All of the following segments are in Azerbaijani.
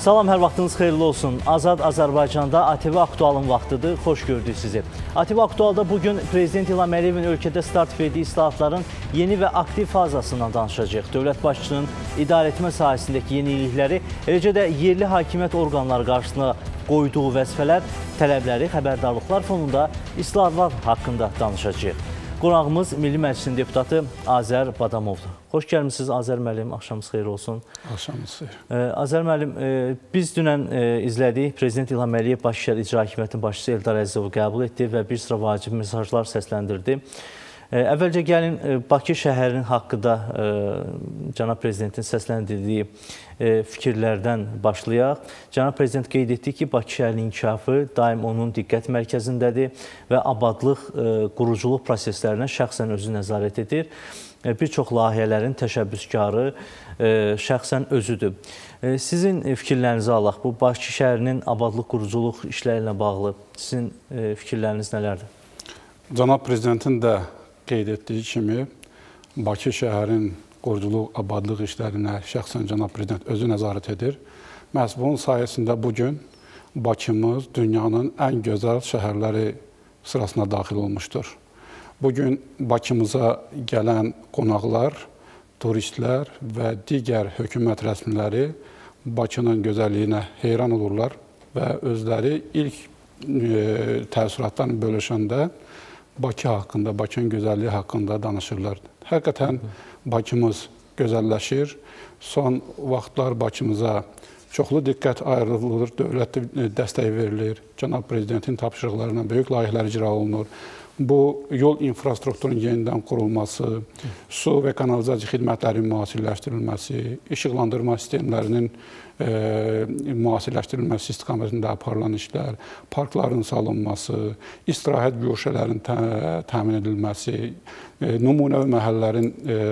Salam, hər vaxtınız xeyirli olsun. Azad Azərbaycanda ATV Aktualın vaxtıdır. Xoş gördük sizi. ATV Aktualda bugün Prezident İlham Əliyevin ölkədə start verdiyi islahatların yeni və aktiv fazasından danışacağıq. Dövlət başçısının idarəetmə sahəsindəki yenilikləri, eləcə də yerli hakimiyyət orqanları qarşısına qoyduğu vəzifələr, tələbləri, xəbərdarlıqlar fonunda islahatlar haqqında danışacağıq. Qonağımız Milli Məclisin deputatı Azər Badamovdur. Xoş gəlmişsiniz Azər müəllim, axşamınız xeyir olsun. Axşamınız xeyir. Azər müəllim, biz dünən izlədik, Prezident İlham Əliyev Bakı İcra Hakimiyyətinin başçısı Eldar Əzizovu qəbul etdi və bir sıra vacib mesajlar səsləndirdi. Əvvəlcə gəlin Bakı şəhərinin haqqında Cənab Prezidentin səsləndirdiyi fikirlərdən başlayaq. Cənab Prezident qeyd etdi ki, Bakı şəhərinin inkişafı daim onun diqqət mərkəzindədir və abadlıq, quruculuq proseslərinə şəxsən özü nəzarət edir. Bir çox layihələrin təşəbbüskarı şəxsən özüdür. Sizin fikirlərinizi alaq. Bu Bakı şəhərinin abadlıq, quruculuq işləri ilə bağlı sizin fikirləriniz nələrdir? Cənab Prezidentin də qeyd etdiyi kimi, Bakı şəhərin quruculuq, abadlıq işlərinə şəxsən Cənab Prezident özü nəzarət edir. Məhz bunun sayəsində bugün Bakımız dünyanın ən gözəl şəhərləri sırasına daxil olmuşdur. Bugün Bakımıza gələn qonaqlar, turistlər və digər hökumət rəsmiləri Bakının gözəlliyinə heyran olurlar və özləri ilk təəssüratlarını bölüşəndə Bakı haqqında, Bakının gözəlliyi haqqında danışırlar. Həqiqətən Bakımız gözəlləşir. Son vaxtlar Bakımıza çoxlu diqqət ayrılır, dövlət dəstəyi verilir, Cənab Prezidentin tapşırıqlarına böyük layihələr icra olunur. Bu, yol infrastrukturunun yenidən qurulması, su və kanalizasiya xidmətlərinin müasirləşdirilməsi, işıqlandırma sistemlərinin müasirləşdirilməsi istiqamətində aparılan işlər, parkların salınması, istirahət güşələrinin təmin edilməsi, nümunəvi məhəllələrin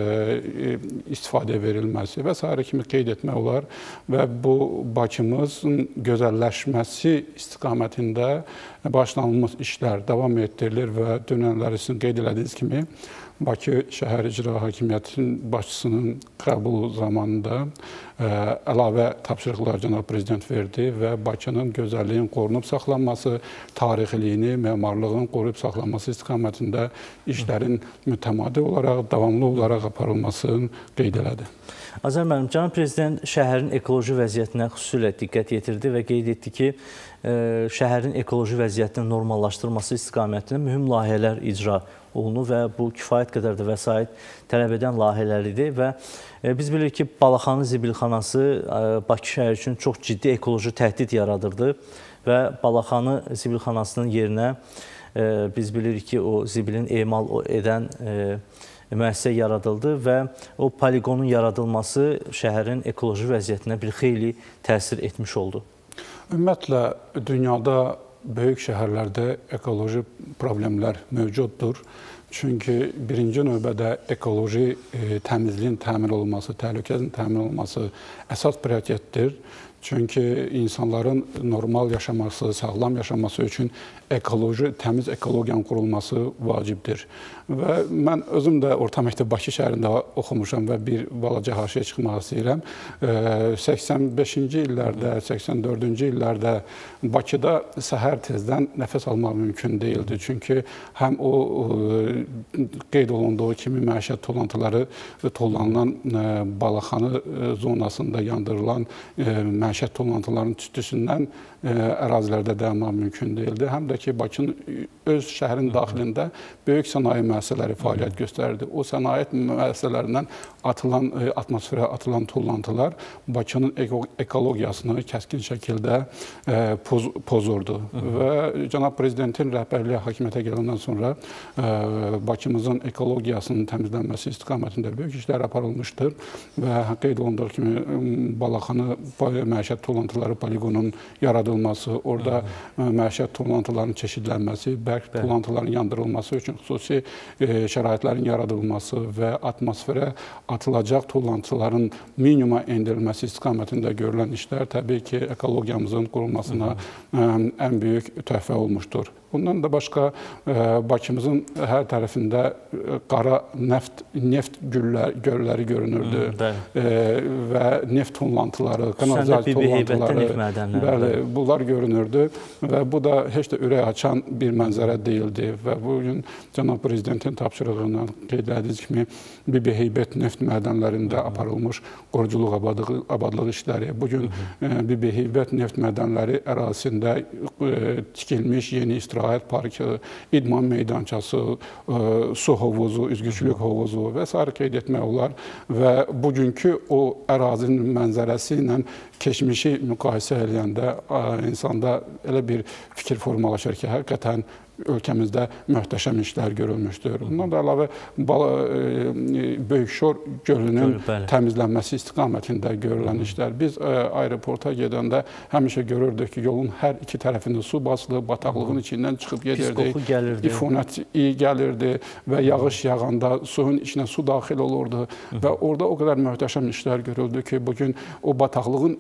istifadəyə verilməsi və s. kimi qeyd etmək olar və bu Bakımızın gözəlləşməsi istiqamətində başlanılmış işlər davam etdirilir və dünənləri sizin qeyd elədiyiniz kimi Bakı Şəhər İcra Hakimiyyətinin başçısının qəbulu zamanında əlavə tapşırıqlar Cənab Prezident verdi və Bakının gözəlliyinin qorunub saxlanması, tarixiliyini, memarlığın qoruyub saxlanması istiqamətində işlərin mütəmadi olaraq, davamlı olaraq aparılmasını qeyd elədi. Azər müəllim, Cənab Prezident şəhərin ekoloji vəziyyətinə xüsusilə diqqət yetirdi və qeyd etdi ki, şəhərin ekoloji vəziyyətinin normallaşdırılması istiqamətində mühüm layihələr icra olunur və bu kifayət qədər də vəsait tələb edən layihələridir və biz bilirik ki, Balaxanı zibilxanası Bakı şəhəri üçün çox ciddi ekoloji təhdid yaradırdı və Balaxanı zibilxanasının yerinə biz bilirik ki, o zibilin emal edən müəssisə yaradıldı və o poliqonun yaradılması şəhərin ekoloji vəziyyətinə bir xeyli təsir etmiş oldu. Ümumiyyətlə, dünyada böyük şəhərlərdə ekoloji problemlər mövcuddur. Çünki birinci növbədə ekoloji təmizliyin təmin olunması, təhlükəsizliyin təmin olunması əsas prioritetdir. Çünki insanların normal yaşaması, sağlam yaşaması üçün təmiz ekologiyanın qurulması vacibdir. Və mən özüm də orta məktəb Bakı şəhərində oxumuşam və bir balaca haşiyə çıxmaq istəyirəm. 85-ci illərdə, 84-cü illərdə Bakıda səhər tezdən nəfəs almaq mümkün deyildi. Çünki həm o qeyd olunduğu kimi məişət tullantıları tullanılan Balaxanı zonasında yandırılan məişət tullantılarının tüstüsündən ərazilərdə dayanmaq mümkün deyildi. Həm də ki, Bakının öz şəhərin daxilində böyük sənaye müəssisələri fəaliyyət göstərirdi. O sənaye müəssisələrindən atmosferə atılan tullantılar Bakının ekologiyasını kəskin şəkildə pozurdu. Və Cənab Prezidentin rəhbərliyi hakimiyyətə gələndən sonra Bakımızın ekologiyasının təmizlənməsi istiqamətində böyük işlər aparılmışdır və qeyd olunduğu kimi Balaxanı məişət tullantıları poliqonunun yaradılmışdır. yaradılması, orada məişət tullantılarının çeşidlənməsi, bərk tullantıların yandırılması üçün xüsusi şəraitlərin yaradılması və atmosferə atılacaq tullantıların minimuma endirilməsi istiqamətində görülən işlər təbii ki, ekologiyamızın qurulmasına ən böyük töhfə olmuşdur. Bundan da başqa Bakımızın hər tərəfində qara neft gölləri görünürdü və neft tullantıları, kanalizasiya tullantıları, bunlar görünürdü və bu da heç də ürək açan bir mənzərə deyildi və bugün Cənab Prezidentin tapşırığından qeyd edildiyiniz kimi Bibi-Heybət neft mədənlərində aparılmış qoruculuq abadlıq işləri, bugün Bibi-Heybət neft mədənləri ərazisində tikilmiş yeni istirahət parkı, idman meydançası, su hovuzu, üzgüçülük hovuzu və s. qeyd etmək olar və bugünkü o ərazinin mənzərəsi ilə keçmişi müqayisə edəndə insanda elə bir fikir formalaşır ki, həqiqətən ölkəmizdə möhtəşəm işlər görülmüşdür. Bundan da əlavə Böyükşor gölünün təmizlənməsi istiqamətində görülən işlər. Biz aeroporta gedəndə həmişə görürdük ki, yolun hər iki tərəfində su basılıb, bataqlığın içindən çıxıb gedirdi, ifunət iyi gəlirdi və yağış yağanda suyun içinə su daxil olurdu və orada o qədər möhtəşəm işlər görüldü ki, bugün o bataqlığın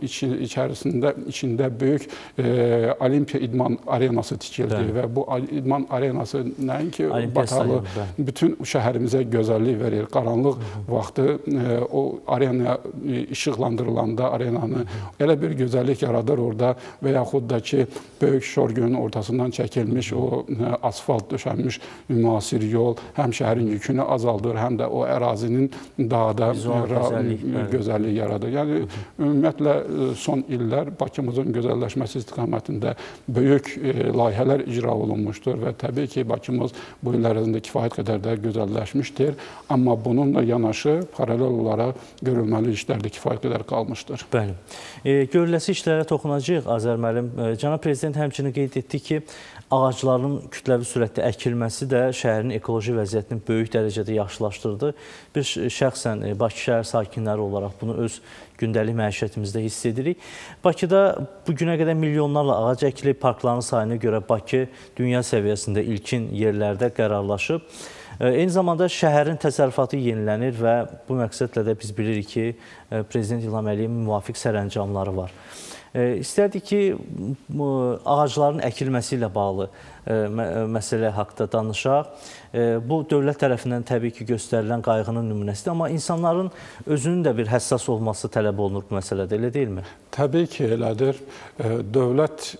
içində böyük Olimpiya idman arenası tikildi və bu idman arenası nəinki bataqlı, bütün şəhərimizə gözəllik verir. Qaranlıq vaxtı o arenaya işıqlandırılanda arenanı elə bir gözəllik yaradır orada və yaxud da ki, Böyükşor gölünün ortasından çəkilmiş o asfalt döşənmiş müasir yol həm şəhərin yükünü azaldır, həm də o ərazinin daha da gözəllik yaradır. Yəni, ümumiyyətlə, son illər Bakımızın gözəlləşməsi istiqamətində böyük layihələr icra olunmuşdur və təbii ki, Bakımız bu illər ərzində kifayət qədər də gözəlləşmişdir. Amma bununla yanaşı, paralel olaraq görülməli işlər də kifayət qədər qalmışdır. Bəli. Görüləsi işlərə toxunacaq, Azər müəllim. Cənab Prezident həmçinin qeyd etdi ki, ağacların kütləvi sürətdə əkilməsi də şəhərin ekoloji vəziyyətini böyük dərəcədə yaxşılaşdırdı. Biz şəxsən Bakı şəhər sakinləri olaraq bunu öz gündəlik məişətimizdə hiss edirik. Bakıda bugünə qədər milyonlarla ağac əkilib, parkların sayına görə Bakı dünya səviyyəsində ilkin yerlərdə qərarlaşıb. Eyni zamanda şəhərin təsərrüfatı yenilənir və bu məqsədlə də biz bilirik ki, Prezident İlham Əliyevin müvafiq sərəncamları var. İstərdik ki, ağacların əkilməsi ilə bağlı məsələ haqda danışaq. Bu, dövlət tərəfindən təbii ki, göstərilən qayğının nümunəsidir, amma insanların özünün də bir həssas olması tələb olunur bu məsələdə, elə deyilmi? Təbii ki, elədir. Dövlət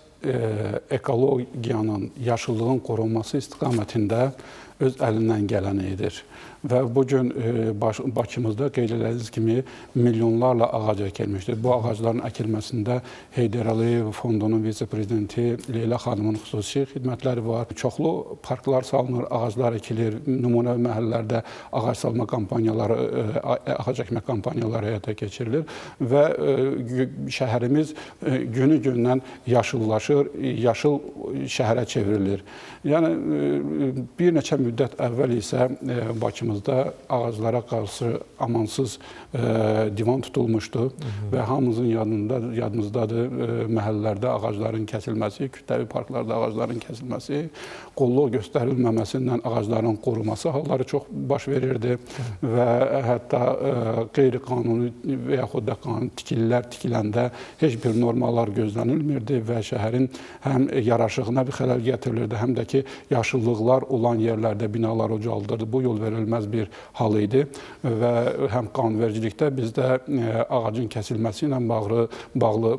ekologiyanın, yaşıllığın qorunması istiqamətində öz əlindən gələni edir. Və bugün Bakımızda qeyd edildiyiniz kimi milyonlarla ağac əkilmişdir. Bu ağacların əkilməsində Heydər Əliyev Fondunun vitse-prezidenti Leyla xanımın xüsusi xidmətləri var. Çoxlu parklar salınır, ağaclar əkilir, nümunə məhəllələrdə ağac salma kampaniyaları, ağac əkmə kampaniyaları həyata keçirilir və şəhərimiz günü-gündən yaşıllaşır, yaşıl şəhərə çevrilir. Yəni, bir neçə müddət əvvəl isə Bakımızda ağaclara qarşı amansız divan tutulmuşdu və hamımızın yadımızdadır məhəllələrdə ağacların kəsilməsi, kütləvi parklarda ağacların kəsilməsi, qolluq göstərilməməsindən ağacların qoruması halları çox baş verirdi və hətta qeyri-qanuni və yaxud da qanuni tikililər tikiləndə heç bir normalar gözlənilmirdi və şəhərin həm yaraşığına bir xələl gətirilirdi, həm də ki, yaşıllıqlar olan yerlərdə binalar ucaldırdı. Bu yol verilməz bir hal idi və həm qanunvericilikdə bizdə ağacın kəsilməsi ilə bağlı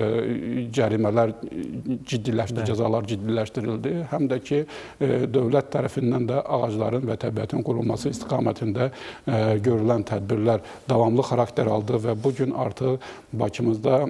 cərimələr ciddiləşdirildi, cəzalar ciddiləşdirildi. Həm də ki, dövlət tərəfindən də ağacların və təbiətin qorunması istiqamətində görülən tədbirlər davamlı xarakter aldı və bugün artıq Bakımızda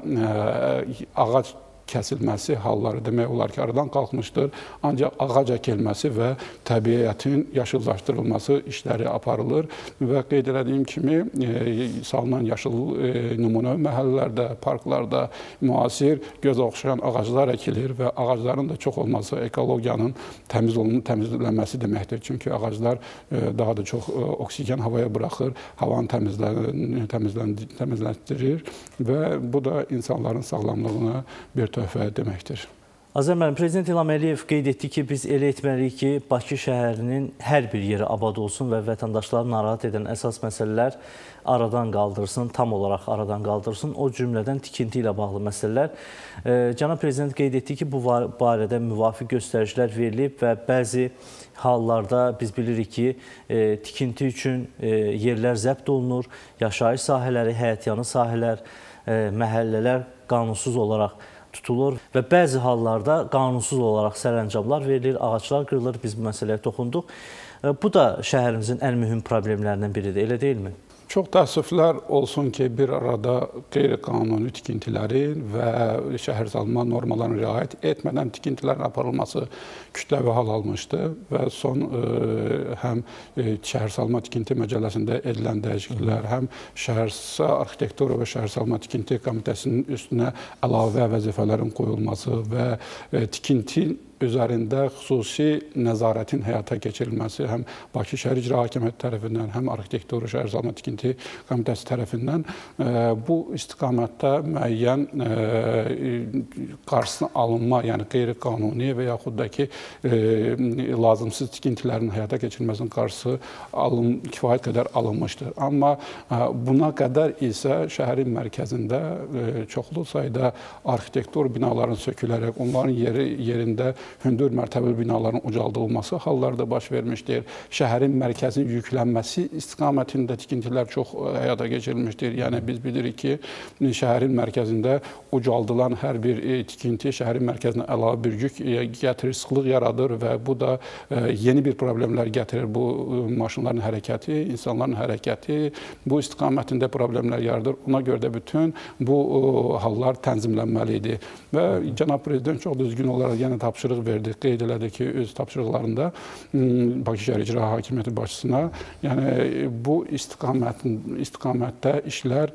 ağac kəsilməsi halları demək olar ki, aradan qalxmışdır. Ancaq ağac əkilməsi və təbiətin yaşıllaşdırılması işləri aparılır və qeyd edədiyim kimi salınan yaşıl nümunə məhəllələrdə, parklarda müasir, göz oxşayan ağaclar əkilir və ağacların da çox olması ekologiyanın təmizlənməsi deməkdir. Çünki ağaclar daha da çox oksigen havaya buraxır, havanı təmizləndirir və bu da insanların sağlamlığına bir töhfə deməkdir. Azər müəllim, Prezident İlham Əliyev qeyd etdi ki, biz elə etməliyik ki, Bakı şəhərinin hər bir yeri abad olsun və vətəndaşları narahat edən əsas məsələlər aradan qaldırsın, tam olaraq aradan qaldırsın. O cümlədən tikinti ilə bağlı məsələlər. Cənab Prezident qeyd etdi ki, bu barədə müvafiq göstəricilər verilib və bəzi hallarda biz bilirik ki, tikinti üçün yerlər zəbt olunur, yaşayış sahələri, həyətyanı sahələr, məhəllələr qanunsuz olaraq tutulur və bəzi hallarda qanunsuz olaraq sərəncamlar verilir, ağaclar qırılır, biz bu məsələyə toxunduq. Bu da şəhərimizin ən mühüm problemlərindən biridir, elə deyilmi? Çox təəssüflər olsun ki, bir arada qeyri-qanuni tikintilərin və şəhərsalma normalarına riayət etmədən tikintilərin aparılması kütləvi hal almışdı və son həm şəhərsalma tikinti məcəlləsində edilən dəyişikliklər, həm şəhərsa arxitektura və şəhərsalma tikinti komitəsinin üstünə əlavə vəzifələrin qoyulması və tikinti üzərində xüsusi nəzarətin həyata keçirilməsi həm Bakı Şəhər İcra Hakimiyyəti tərəfindən, həm Arxitektura Şəhərsalma Tikinti Komitəsi tərəfindən bu istiqamətdə müəyyən qarşısına alınma, yəni qeyri-qanuni və yaxud da ki, lazımsız tikintilərin həyata keçirilməsinin qarşısı kifayət qədər alınmışdır. Amma buna qədər isə şəhərin mərkəzində çoxlu sayda arxitektur binaların sökülərək, onların yerində hündür mərtəbəli binaların ucaldılması hallarda baş vermişdir. Şəhərin mərkəzinin yüklənməsi istiqamətində tikintilər çox həyata keçirilmişdir. Yəni biz bilirik ki, şəhərin mərkəzində ucaldılan hər bir tikinti şəhərin mərkəzinə əlavə bir yük gətirir, sıxlıq yaradır və bu da yeni bir problemlər gətirir. Bu maşınların hərəkəti, insanların hərəkəti bu istiqamətində problemlər yaradır. Ona görə də bütün bu hallar tənzimlənməlidir. Və Cənab Prezident çox düzgün olaraq yenə tapşırıq verdi, qeyd elədi ki, öz tapşırıqlarında Bakı Şəhər İcra Hakimiyyəti başçısına, yəni bu istiqamətdə işlər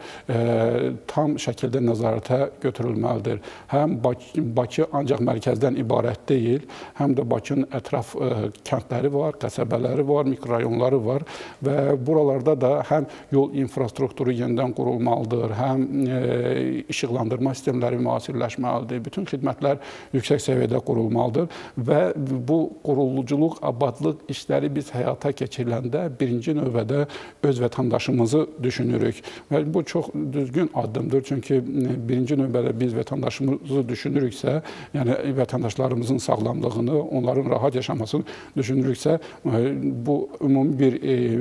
tam şəkildə nəzarətə götürülməlidir. Həm Bakı ancaq mərkəzdən ibarət deyil, həm də Bakının ətraf kəndləri var, qəsəbələri var, mikrorayonları var və buralarda da həm yol infrastrukturu yenidən qurulmalıdır, həm işıqlandırma sistemləri müasirləşməlidir, bütün xidmətlər yüksək səviyyədə qurulmalıdır və bu quruluculuq, abadlıq işləri biz həyata keçiriləndə birinci növbədə öz vətəndaşımızı düşünürük. Və bu çox düzgün addımdır, çünki birinci növbədə biz vətəndaşımızı düşünürüksə, yəni vətəndaşlarımızın sağlamlığını, onların rahat yaşamasını düşünürüksə, bu ümumi bir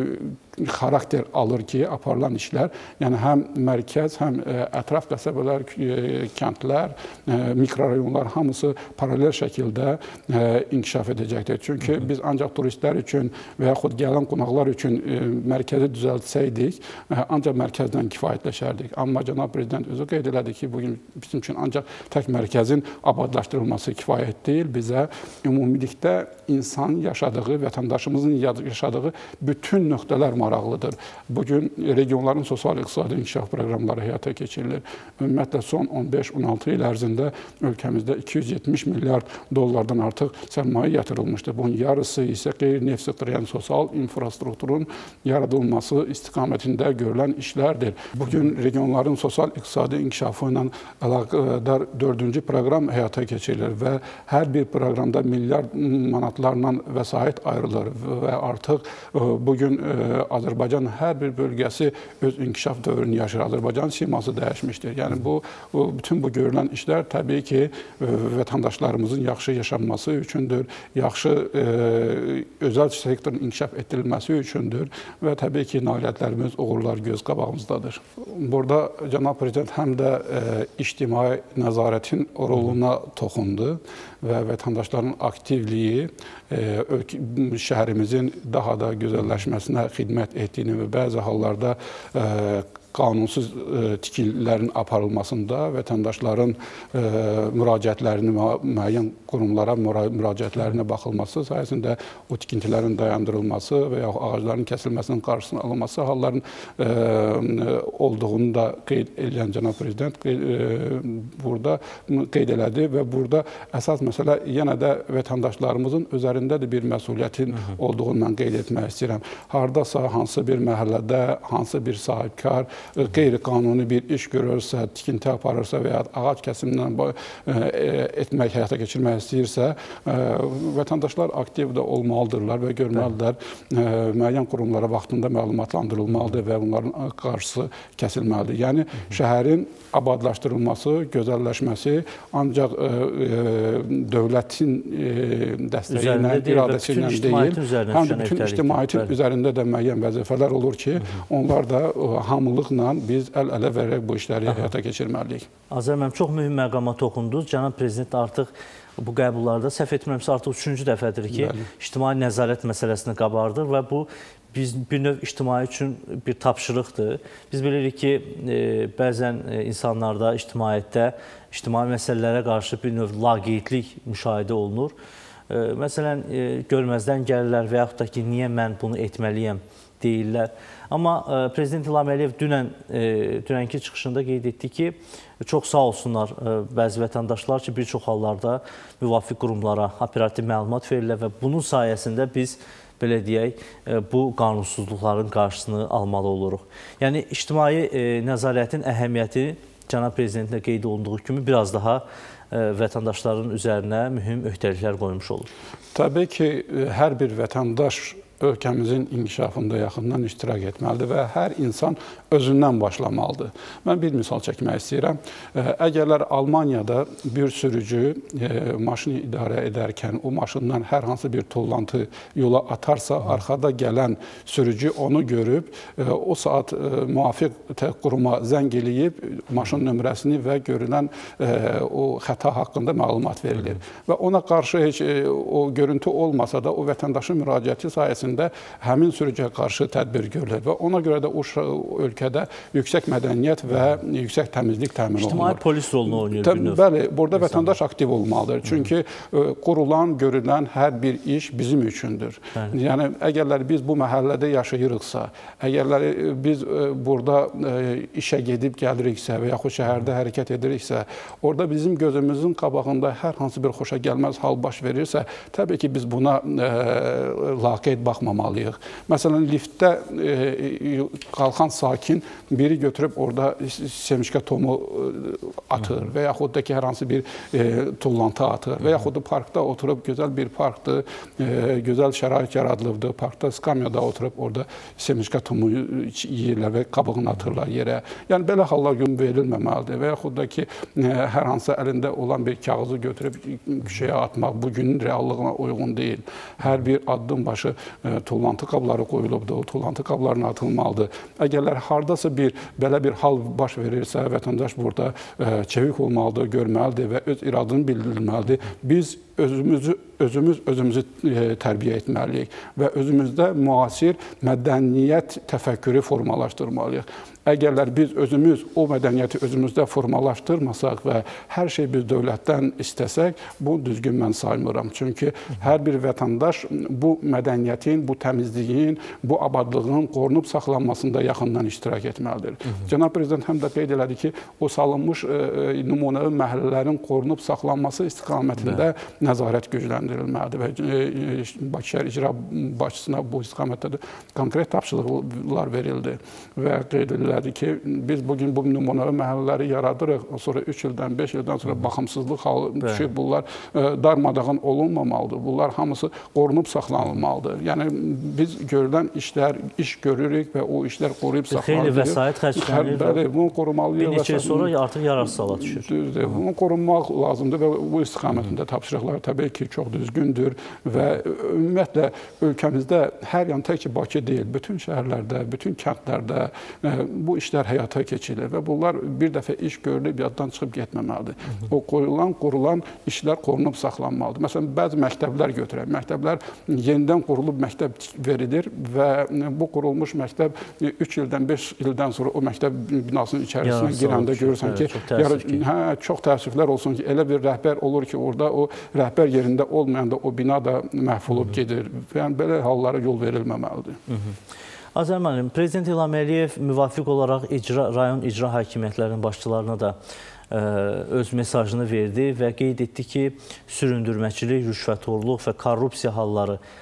xarakter alır ki, aparılan işlər, yəni həm mərkəz, həm ətraf qəsəbələr, kəndlər, mikrorayonlar hamısı paralel şəkildə inkişaf edəcəkdir. Çünki biz ancaq turistlər üçün və yaxud gələn qonaqlar üçün mərkəzi düzəltsəydik, ancaq mərkəzdən kifayətləşərdik. Amma Cənab Prezident özü qeyd elədi ki, bugün bizim üçün ancaq tək mərkəzin abadlaşdırılması kifayət deyil. Bizə ümumilikdə insan yaşadığı, vətəndaşımızın yaşadığı bütün nöqtələr maraqlıdır. Bugün regionların sosial-iqtisadi inkişaf proqramları həyata keçirilir. Ümumiyyətlə, son 15-16 il ərzində ölkəmizdə 270 milyard dollardan artıq sərmayə yatırılmışdır. Bunun yarısı isə qeyri-neft sektoru, yəni sosial infrastrukturun yaradılması istiqamətində görülən işlərdir. Bugün regionların sosial-iqtisadi inkişafı ilə əlaqədar 4-cü proqram həyata keçirilir və hər bir proqramda milyard manatlarla vəsait ayrılır və artıq bugün Azərbaycan hər bir bölgəsi öz inkişaf dövrünü yaşayır. Azərbaycan siması dəyişmişdir. Yəni bütün bu görülən işlər təbii ki, vətəndaşlarımızın yaxşı yaşanması üçündür, yaxşı özəl sektorun inkişaf etdirilməsi üçündür və təbii ki, nailiyyətlərimiz, uğurlar göz qabağımızdadır. Burada Cənab Prezident həm də ictimai nəzarətin roluna toxundu və vətəndaşların aktivliyi şəhərimizin daha da gözəlləşməsinə xidmət etdiyini və bəzi hallarda qanunsuz tikililərin aparılmasında vətəndaşların müraciətlərini, müəyyən qurumlara müraciətlərinə baxılması sayəsində o tikintilərin dayandırılması və ya ağacların kəsilməsinin qarşısının alınması halların olduğunu da qeyd edən Cənab Prezident burada qeyd elədi və burada əsas məsələ yenə də vətəndaşlarımızın üzərində də bir məsuliyyətin olduğunu mən qeyd etmək istəyirəm. Hardasa, hansı bir məhəllədə, hansı bir sahibkar qeyri-qanuni bir iş görürsə, tikinti aparırsa və ya ağac kəsimindən etmək, həyata keçirmək istəyirsə, vətəndaşlar aktiv də olmalıdırlar və görməlidirlər, müəyyən qurumlara vaxtında məlumatlandırılmalıdır və bunların qarşısı kəsilməlidir. Yəni, şəhərin abadlaşdırılması, gözəlləşməsi ancaq dövlətin dəstəyi ilə, iradəsi ilə deyil, həm də bütün ictimaiyyətin üzərində də müəyyən vəzifələr olur ki, onlar da hamılıqla biz əl-ələ verərək bu işləri həyata keçirməliyik. Azər müəllim, çox mühüm məqama toxundunuz. Cənab Prezident artıq bu qəbullarda, səhv etmirəmsə, artıq 3-cü dəfədir ki, ictimai nəzarət məsələsini qabardır və bu bir növ ictimai üçün bir tapşırıqdır. Biz bilirik ki, bəzən insanlarda, ictimaiyyətdə, ictimai məsələlərə qarşı bir növ laqeydlik müşahidə olunur. Məsələn, görməzdən gəlirlər və yaxud da ki, niyə mən bunu etməliyəm deyirlər. Amma Prezident İlham Əliyev dünənki çıxışında qeyd etdi ki, çox sağ olsunlar bəzi vətəndaşlar ki, bir çox hallarda müvafiq qurumlara operativ məlumat verirlər və bunun sayəsində biz, belə deyək, bu qanunsuzluqların qarşısını almalı oluruq. Yəni, ictimai nəzarətin əhəmiyyəti Cənab Prezidentin də qeyd olunduğu kimi biraz daha vətəndaşların üzərinə mühüm öhdəliklər qoymuş olur. Təbii ki, hər bir vətəndaş ölkəmizin inkişafında yaxından iştirak etməlidir və hər insan özündən başlamalıdır. Mən bir misal çəkmək istəyirəm. Əgərlər Almaniyada bir sürücü maşını idarə edərkən o maşından hər hansı bir tullantı yola atarsa, arxada gələn sürücü onu görüb, o saat müvafiq quruma zəng eləyib, maşın nömrəsini və görülən o xəta haqqında məlumat verilir. Və ona qarşı heç o görüntü olmasa da o vətəndaşın müraciəti sayəsində həmin sürücüyə qarşı tədbir görülür və ona görə də o ölkədə yüksək mədəniyyət və yüksək təmizlik təmin olunur. İctimai polis rolunu oynayır. Bəli, burada vətəndaş aktiv olmalıdır. Çünki qurulan, görülən hər bir iş bizim üçündür. Yəni, əgərlər biz bu məhəllədə yaşayırıqsa, əgərlər biz burada işə gedib gəliriksə və yaxud şəhərdə hərəkət ediriksə, orada bizim gözümüzün qabağında hər hansı bir xoşa gəlməz hal baş verirsə, təbii ki, biz buna laqeyd baxmamalıyıq. Məsələn, liftdə qalxan sakin biri götürüb orada semişka tomu atır və yaxud da ki, hər hansı bir tullantı atır və yaxud da parkda oturub, gözəl bir parkdır, gözəl şərait yaradılıbdır, parkda skamyada oturub orada semişka tomu yeyirlər və qabığını atırlar yerə. Yəni, belə hallar gün verilməməlidir və yaxud da ki, hər hansı əlində olan bir kağızı götürüb küçəyə atmaq bugünün reallığına uyğun deyil. Hər bir addım başı tullantı qabları qoyulubdur, o tullantı qablarına atılmalıdır. Əgərlər haradasa belə bir hal baş verirsə, vətəndaş burada çevik olmalıdır, görməlidir və öz iradını bildirilməlidir. Biz özümüzü tərbiyə etməliyik və özümüzdə müasir mədəniyyət təfəkkürü formalaşdırmalıyıq. Əgərlər biz özümüz o mədəniyyəti özümüzdə formalaşdırmasaq və hər şey biz dövlətdən istəsək, bu düzgün mən saymıram. Çünki hər bir vətəndaş bu mədəniyyətin, bu təmizliyin, bu abadlığın qorunub saxlanmasında yaxından iştirak etməlidir. Cənab Prezident həm də qeyd elədi ki, o salınmış nümunəvi məhəllələrin qorunub saxlanması istiqamətində nəzarət gücləndirilməlidir və Bakı şəhər icra başçısına bu istiqamətdə konkret tapşırıqlar verildi və qeyd edilir ki, biz bugün bu nümunəvi məhəllələri yaradırıq, sonra 3 ildən, 5 ildən sonra baxımsızlıq halı düşüb, bunlar darmadağın olunmamalıdır. Bunlar hamısı qorunub saxlanılmalıdır. Yəni, biz görülən işlər, iş görürük və o işlər qoruyub saxlanılır. Xeyli vəsait xərclənir. Bəli, bunu qorumalıyıq. Bir neçə il sonra artıq yararsız hala düşür. Düzdür, bunu qorunmaq lazımdır və bu istiqamətində tapşırıqlar təbii ki, çox düzgündür və ümumiyyətlə ölkəmizdə hər yan tək ki, Bakı deyil, bütün şəhərlərdə, bütün kəndlərdə bu işlər həyata keçirir və bunlar bir dəfə iş görülüb, yaddan çıxıb getməməlidir. O qurulan işlər qorunub saxlanmalıdır. Məsələn, bəzi məktəblər götürək. Məktəblər yenidən qurulub məktəb verilir və bu qurulmuş məktəb 3 ildən, 5 ildən sonra o məktəb binasının içərisinə girəndə görürsən ki, çox təəssüflər olsun ki, elə bir rəhbər olur ki, orada o rəhbər yerində olmayanda o bina da məhv olub gedir. Yəni, belə hallara yol verilməməlidir. Azər müəllim, Prezident İlham Əliyev müvafiq olaraq rayon icra hakimiyyətlərinin başçılarına da öz mesajını verdi və qeyd etdi ki, süründürməçilik, rüşvətxorluq və korrupsiya halları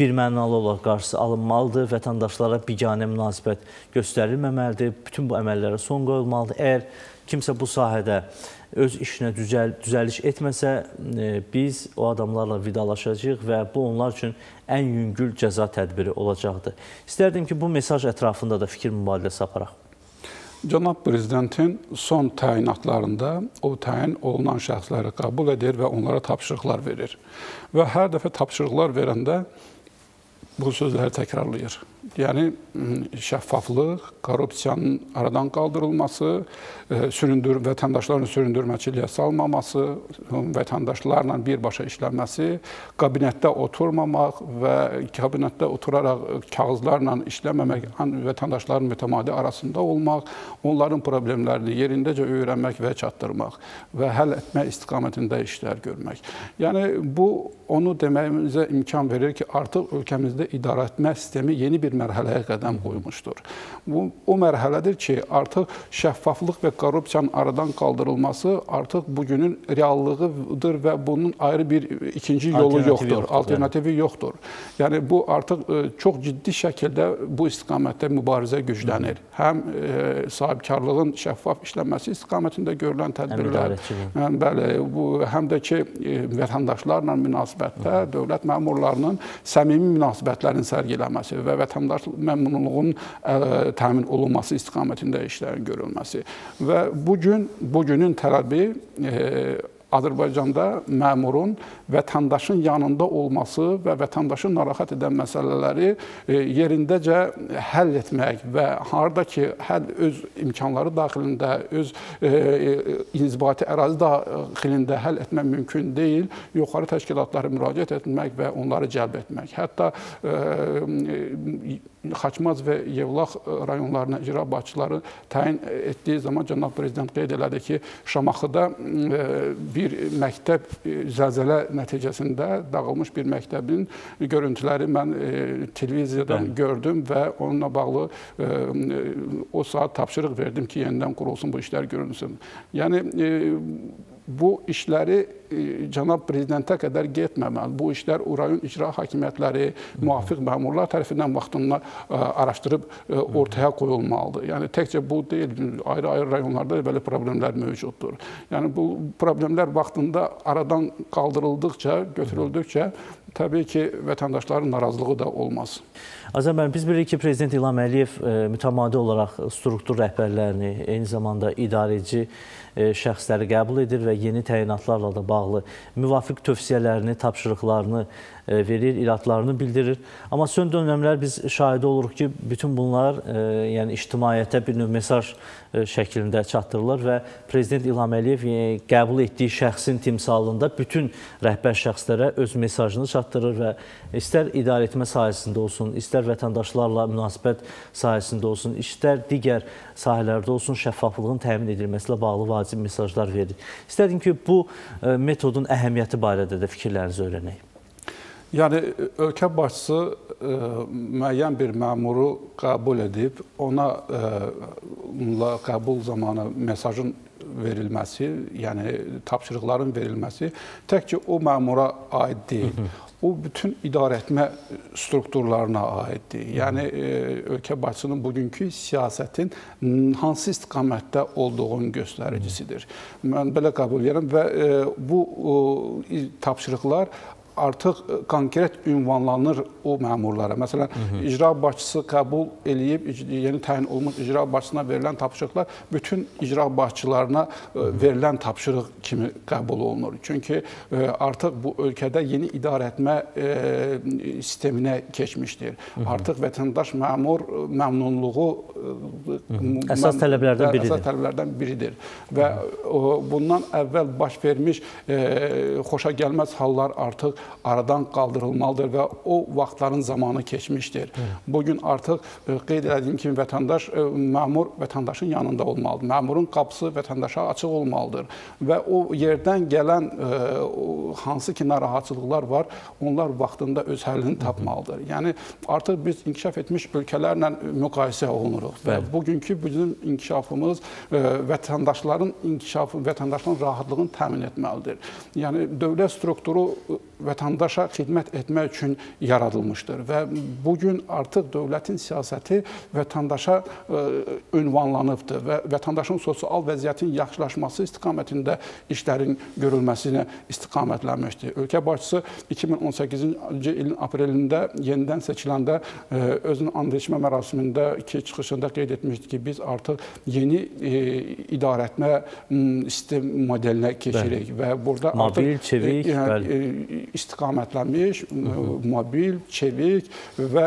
birmənalı olaraq qarşısı alınmalıdır, vətəndaşlara biganə münasibət göstərilməməlidir, bütün bu əməllərə son qoyulmalıdır. Əgər kimsə bu sahədə öz işinə düzəliş etməsə, biz o adamlarla vidalaşacağıq və bu onlar üçün ən yüngül cəza tədbiri olacaqdır. İstərdim ki, bu mesaj ətrafında da fikir mübadiləsi aparaq. Cənab Prezidentin son təyinatlarında o təyin olunan şəxsləri qəbul edir və onlara tapşırıqlar verir. Və hər dəfə tapşırıqlar verəndə bu sözləri təkrarlayır. Yəni, şəffaflıq, korrupsiyanın aradan qaldırılması, vətəndaşların süründürməçiliyə salmaması, vətəndaşlarla birbaşa işləməsi, kabinetdə oturmamaq və kabinetdə oturaraq kağızlarla işləməmək, vətəndaşların mütəmadi arasında olmaq, onların problemlərini yerindəcə öyrənmək və çatdırmaq və həll etmək istiqamətində işlər görmək. Yəni, bu onu deməyimizə imkan verir ki, artıq ölkəmizdə idarəetmə sistemi yeni bir mərhələyə qədəm qoymuşdur. Bu, o mərhələdir ki, artıq şəffaflıq və korrupsiyanın aradan qaldırılması artıq bugünün reallığıdır və bunun ayrı bir ikinci yolu yoxdur, alternativi yoxdur. Yəni, bu artıq çox ciddi şəkildə bu istiqamətdə mübarizə güclənir. Həm sahibkarlığın şəffaf işlənməsi istiqamətində görülən tədbirlər, həm də ki, vətəndaşlarla münasibətdə dövlət məmurlarının səmimi münasibətlərin sərgiləməsi və vətəndaş məmnunluğunun təmin olunması istiqamətində işlərin görülməsi. Və bugünün tələbi Azərbaycanda məmurun vətəndaşın yanında olması və vətəndaşı narahat edən məsələləri yerindəcə həll etmək və harada ki, öz imkanları daxilində, öz inzibati ərazi daxilində həll etmək mümkün deyil, yuxarı təşkilatlara müraciət etmək və onları cəlb etmək. Hətta Xaçmaz və Yevlax rayonlarına icra başçıları təyin etdiyi zaman Cənab Prezident qeyd elədi ki, Şamaxıda bir məktəb zəlzələ nəticəsində dağılmış bir məktəbin görüntüləri mən televiziyadan gördüm və onunla bağlı o saat tapşırıq verdim ki, yenidən qurulsun, bu işlər görünsün. Yəni, bu işləri Cənab Prezidentə qədər getməməli. Bu işlər rayon icra hakimiyyətləri, müvafiq məmurlar tərəfindən vaxtında araşdırıb ortaya qoyulmalıdır. Yəni, təkcə bu deyil, ayrı-ayrı rayonlarda belə problemlər mövcuddur. Yəni, bu problemlər vaxtında aradan qaldırıldıqca, götürüldükcə, təbii ki, vətəndaşların narazılığı da olmaz. Azər müəllim, biz bilirik ki, Prezident İlham Əliyev mütəmadi olaraq struktur rəhbərlərini, eyni zamanda idarəçi şəxsləri qəbul edir və yeni təyinatlarla da bağlı müvafiq tövsiyələrini, tapşırıqlarını verir, iradlarını bildirir. Amma son dönəmlər biz şahidi oluruq ki, bütün bunlar yəni ictimaiyyətə bir növ mesaj şəklində çatdırılır və Prezident İlham Əliyev qəbul etdiyi şəxsin timsalında bütün rəhbər şəxslərə öz mesajını çatdırır və istər idarəetmə sahəsində olsun, istər vətəndaşlarla münasibət sahəsində olsun, istər digər sahələrdə olsun, şəffaflığın təmin edilməsilə bağlı vacib mesajlar verir. İstədim ki, bu metodun əhəmiyyəti barədə də fikirlərinizi öyrənək. Yəni, ölkə başçısı müəyyən bir məmuru qəbul edib, ona qəbul zamanı mesajın verilməsi, yəni tapşırıqların verilməsi təkcə o məmura aid deyil. O, bütün idarəetmə strukturlarına aiddir. Yəni, ölkə başçısının bugünkü siyasətin hansı istiqamətdə olduğunun göstəricisidir. Mən belə qəbul edirəm və bu tapşırıqlar artıq konkret ünvanlanır o məmurlara. Məsələn, icra başçısı qəbul eləyib, yeni təyin olunmuş icra başçısına verilən tapşırıqlar bütün icra başçılarına verilən tapşırıq kimi qəbul olunur. Çünki artıq bu ölkədə yeni idarəetmə sisteminə keçmişdir. Artıq vətəndaş məmur məmnunluğu əsas tələblərdən biridir. Və bundan əvvəl baş vermiş xoşa gəlməz hallar artıq aradan qaldırılmalıdır və o vaxtların zamanı keçmişdir. Bugün artıq qeyd edildiyim kimi məmur vətəndaşın yanında olmalıdır. Məmurun qapısı vətəndaşa açıq olmalıdır və o yerdən gələn hansı ki narahatçılıqlar var, onlar vaxtında öz həllini tapmalıdır. Yəni, artıq biz inkişaf etmiş ölkələrlə müqayisə olunuruq və bugünkü bizim inkişafımız vətəndaşların inkişafı, vətəndaşların rahatlığını təmin etməlidir. Yəni, dövlət strukturu vətəndaşa xidmət etmək üçün yaradılmışdır və bugün artıq dövlətin siyasəti vətəndaşa ünvanlanıbdır və vətəndaşın sosial vəziyyətin yaxşılaşması istiqamətində işlərin görülməsinə istiqamətlənmişdir. Ölkə başçısı 2018-ci ilin aprelində yenidən seçiləndə özünün and içmə mərasimindəki çıxışında qeyd etmişdi ki, biz artıq yeni idarəetmə sistem modelinə keçirik və burada mobil, çevik, istiqamətlənmiş, mobil, çevik və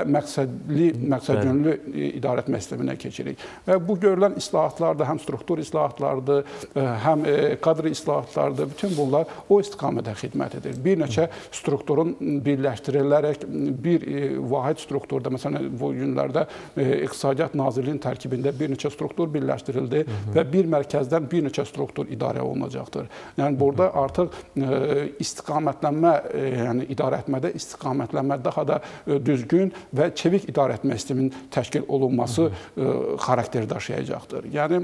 məqsədyönlü idarəetmə sisteminə keçirik. Və bu görülən islahatlar da həm struktur islahatlardır, həm kadr islahatlardır. Bütün bunlar o istiqamətə xidmət edir. Bir neçə strukturun birləşdirilərək bir vahid strukturda, məsələn, bu günlərdə İqtisadiyyat Nazirliyinin tərkibində bir neçə struktur birləşdirildi və bir mərkəzdən bir neçə struktur idarə olunacaqdır. Yəni, burada artıq istiqamətlənmə, yəni idarəetmədə istiqamətlənmə daha da düzgün və çevik idarəetmə sisteminin təşkil olunması xarakter daşıyacaqdır. Yəni,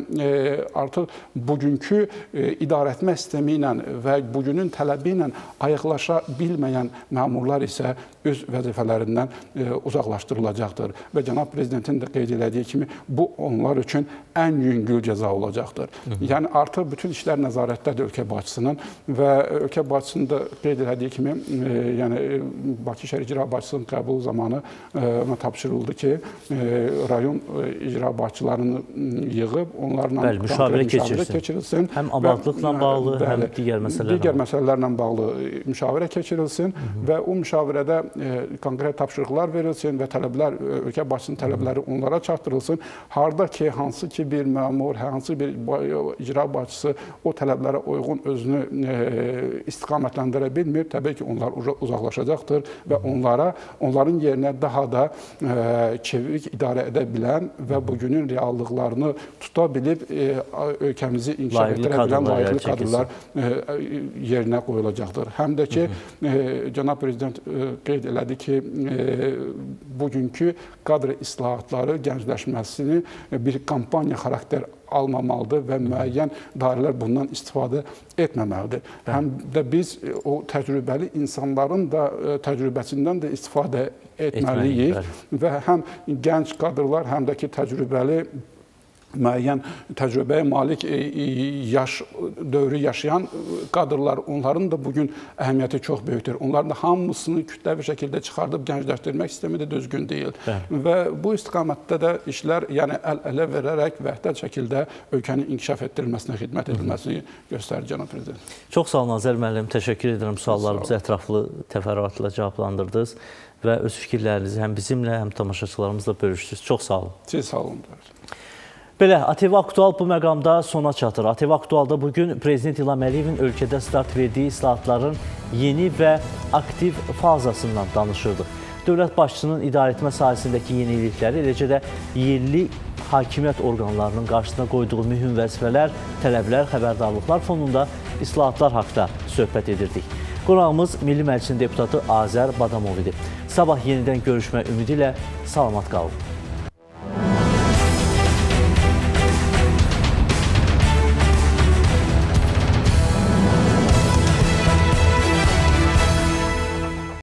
artıq bugünkü idarəetmə sistemi ilə və bugünün tələbi ilə ayıqlaşa bilməyən məmurlar isə öz vəzifələrindən uzaqlaşdırılacaqdır. Və cənab prezidentin də qeyd elədiyi kimi, bu onlar üçün ən yüngül cəza olacaqdır. Yəni, artıq bütün işlər nəzarətdədir ölkə başçısının və ölkə başçısının da qeyd elədiyi kimi, yəni Bakı şəhər icra başçısının qəbulu zamanı ona tapşırıldı ki, rayon icra başçılarını yığıb, onlarla müşavirə keçirilsin. Həm abadlıqla bağlı, həm digər məsələlərlə bağlı müşavirə keçirilsin və o müşavirədə konkret tapşırıqlar verilsin və tələblər, ölkə başçısının tələbləri onlara çatdırılsın. Harda ki, hansı ki bir məmur, hansı bir icra başçısı o tələblərə uyğun özünü istiqamətləndirə bilmir, təbii ki, onlar uzaqlaşacaqdır və onların yerinə daha da çevik idarə edə bilən və bugünün reallıqlarını tuta bilib ölkəmizi inkişaf etdirə bilən layiqli kadrlar yerinə qoyulacaqdır. Həm də ki, cənab prezident qeyd elədi ki, bugünkü kadr islahatları gəncləşməsini bir kampaniya xarakter almamalıdır və müəyyən dairələr bundan istifadə etməməlidir. Həm də biz o təcrübəli insanların da təcrübəsindən də istifadə etməliyik və həm gənc kadrlar, həm də ki, təcrübəli müəyyən təcrübəyə malik yaş dövrü yaşayan kadrlar, onların da bugün əhəmiyyəti çox böyükdür. Onların da hamısını kütləvi şəkildə çıxardıb gəncləşdirmək sistemi də düzgün deyil. Və bu istiqamətdə də işlər, yəni əl-ələ verərək vəhdət şəkildə ölkənin inkişaf etdirilməsinə, xidmət edilməsini göstərir cənab prezident. Çox sağ olun Azər müəllim, təşəkkür edirəm. Suallarımızı ətraflı təfərrüatla cavablandırdınız və öz fikirlərinizi həm bizimlə, həm tamaşaçılarımızla bölüşdünüz. Çox sağ olun. Siz sağ olun. Belə, ATV Aktual bu məqamda sona çatır. ATV Aktualda bugün Prezident İlham Əliyevin ölkədə start verdiyi islahatların yeni və aktiv fazasından danışırdıq. Dövlət başçısının idarəetmə sahəsindəki yenilikləri, eləcə də yerli hakimiyyət orqanlarının qarşısına qoyduğu mühüm vəzifələr, tələblər, xəbərdarlıqlar fonunda islahatlar haqda söhbət edirdik. Qonağımız Milli Məclisin deputatı Azər Badamov idi. Sabah yenidən görüşmə ümidi ilə salamat qalın.